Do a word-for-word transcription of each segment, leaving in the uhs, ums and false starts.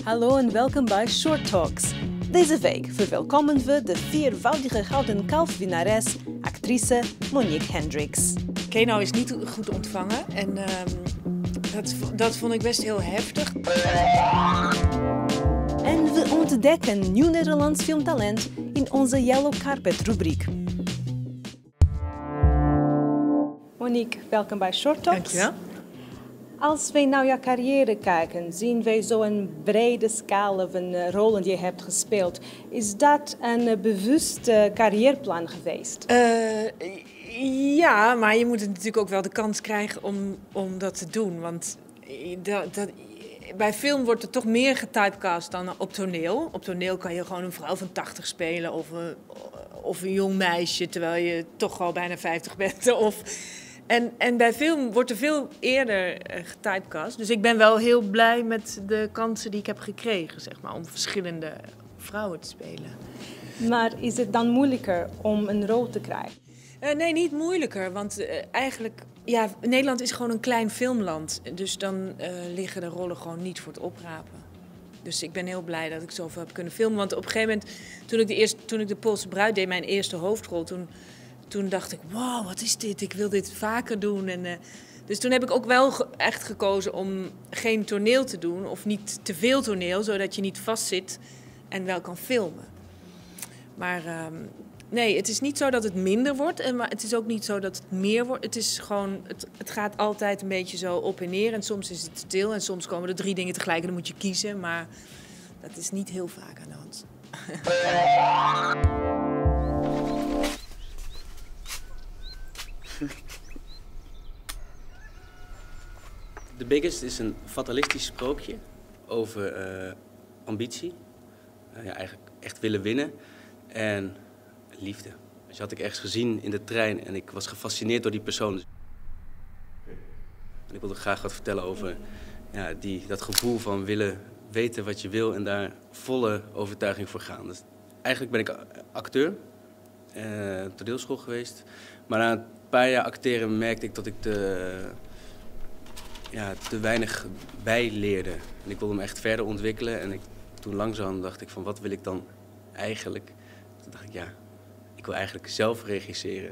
Hallo en welkom bij Short Talks. Deze week verwelkomen we de viervoudige Gouden Kalf-winnares, actrice Monique Hendricks. Keno is niet goed ontvangen en uh, dat, dat vond ik best heel heftig. En we ontdekken nieuw Nederlands filmtalent in onze Yellow Carpet rubriek. Monique, welkom bij Short Talks. Dankjewel. Als wij naar jouw carrière kijken, zien wij zo'n brede schaal van uh, rollen die je hebt gespeeld. Is dat een uh, bewuste carrièreplan geweest? Uh, ja, maar je moet het natuurlijk ook wel de kans krijgen om, om dat te doen. Want dat, dat, bij film wordt er toch meer getypecast dan op toneel. Op toneel kan je gewoon een vrouw van tachtig spelen of een, of een jong meisje, terwijl je toch al bijna vijftig bent. Of... En, en bij film wordt er veel eerder uh, getypecast. Dus ik ben wel heel blij met de kansen die ik heb gekregen, zeg maar, om verschillende vrouwen te spelen. Maar is het dan moeilijker om een rol te krijgen? Uh, nee, niet moeilijker. Want uh, eigenlijk, ja, Nederland is gewoon een klein filmland. Dus dan uh, liggen de rollen gewoon niet voor het oprapen. Dus ik ben heel blij dat ik zoveel heb kunnen filmen. Want op een gegeven moment, toen ik de, eerste, toen ik de Poolse Bruid deed, mijn eerste hoofdrol, toen... Toen dacht ik, wow, wat is dit? Ik wil dit vaker doen. En, uh, dus toen heb ik ook wel ge- echt gekozen om geen toneel te doen. Of niet te veel toneel, zodat je niet vastzit en wel kan filmen. Maar uh, nee, het is niet zo dat het minder wordt. En, maar het is ook niet zo dat het meer wordt. Het is gewoon, het, het gaat altijd een beetje zo op en neer. En soms is het stil en soms komen er drie dingen tegelijk en dan moet je kiezen. Maar dat is niet heel vaak aan de hand. The Biggest is een fatalistisch sprookje over uh, ambitie. Uh, ja, eigenlijk echt willen winnen. En liefde. Dus die had ik ergens gezien in de trein en ik was gefascineerd door die persoon. En ik wilde graag wat vertellen over ja, die, dat gevoel van willen weten wat je wil en daar volle overtuiging voor gaan. Dus eigenlijk ben ik acteur, uh, toneelschool geweest. Maar na een paar jaar acteren merkte ik dat ik de... Ja, te weinig bijleerde. En ik wilde me echt verder ontwikkelen. En ik, toen langzaam dacht ik van, wat wil ik dan eigenlijk? Toen dacht ik, ja, ik wil eigenlijk zelf regisseren.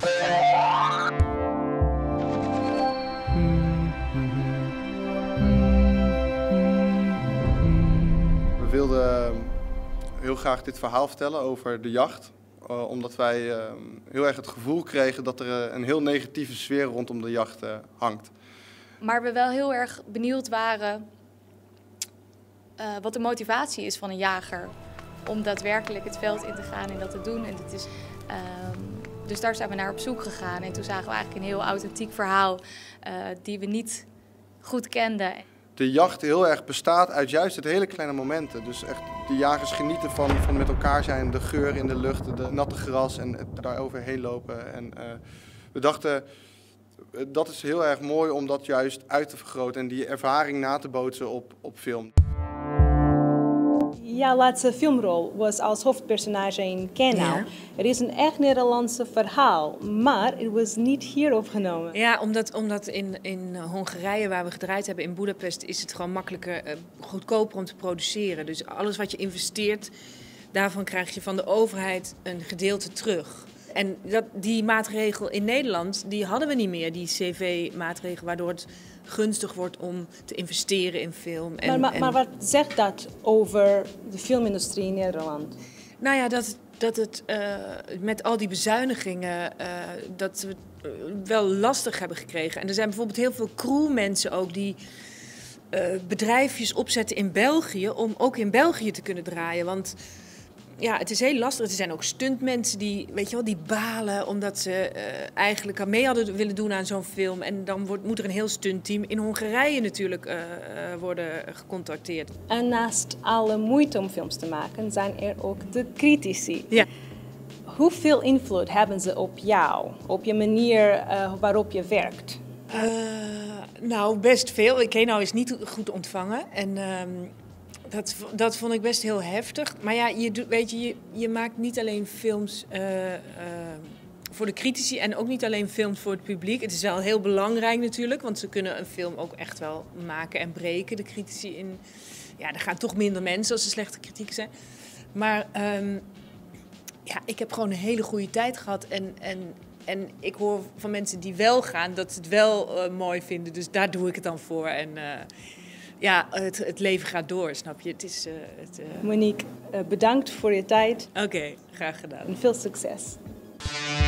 We wilden heel graag dit verhaal vertellen over de jacht. Uh, omdat wij uh, heel erg het gevoel kregen dat er uh, een heel negatieve sfeer rondom de jacht uh, hangt. Maar we wel heel erg benieuwd waren uh, wat de motivatie is van een jager om daadwerkelijk het veld in te gaan en dat te doen. En dit is, um, dus daar zijn we naar op zoek gegaan. En toen zagen we eigenlijk een heel authentiek verhaal uh, die we niet goed kenden. De jacht heel erg bestaat uit juist het hele kleine momenten. Dus echt, de jagers genieten van, van met elkaar zijn, de geur in de lucht, de natte gras en het daar overheen lopen. En uh, we dachten... Dat is heel erg mooi om dat juist uit te vergroten en die ervaring na te bootsen op, op film. Jouw laatste filmrol was als hoofdpersonage in Keno. Ja. Het is een echt Nederlandse verhaal, maar het was niet hier opgenomen. Ja, omdat, omdat in, in Hongarije, waar we gedraaid hebben, in Boedapest, is het gewoon makkelijker, uh, goedkoper om te produceren. Dus alles wat je investeert, daarvan krijg je van de overheid een gedeelte terug. En dat, die maatregel in Nederland, die hadden we niet meer, die C V-maatregel, waardoor het gunstig wordt om te investeren in film. En, maar, maar, en... maar wat zegt dat over de filmindustrie in Nederland? Nou ja, dat, dat het uh, met al die bezuinigingen, uh, dat we het wel lastig hebben gekregen. En er zijn bijvoorbeeld heel veel crewmensen ook die uh, bedrijfjes opzetten in België, om ook in België te kunnen draaien. Want... Ja, het is heel lastig. Er zijn ook stuntmensen die, weet je wel, die balen omdat ze uh, eigenlijk aan mee hadden willen doen aan zo'n film. En dan wordt, moet er een heel stuntteam in Hongarije natuurlijk uh, uh, worden gecontacteerd. En naast alle moeite om films te maken, zijn er ook de critici. Ja. Hoeveel invloed hebben ze op jou, op je manier uh, waarop je werkt? Uh, nou, best veel. Keno is niet goed ontvangen. En... Uh, Dat, dat vond ik best heel heftig. Maar ja, je, doet, weet je, je, je maakt niet alleen films uh, uh, voor de critici en ook niet alleen films voor het publiek. Het is wel heel belangrijk natuurlijk, want ze kunnen een film ook echt wel maken en breken, de critici in, ja, er gaan toch minder mensen als er slechte kritieken zijn. Maar um, ja, ik heb gewoon een hele goede tijd gehad. En, en, en ik hoor van mensen die wel gaan, dat ze het wel uh, mooi vinden. Dus daar doe ik het dan voor. En uh, ja, het, het leven gaat door, snap je? Het is, uh, het, uh... Monique, uh, bedankt voor je tijd. Oké, okay, graag gedaan. En veel succes.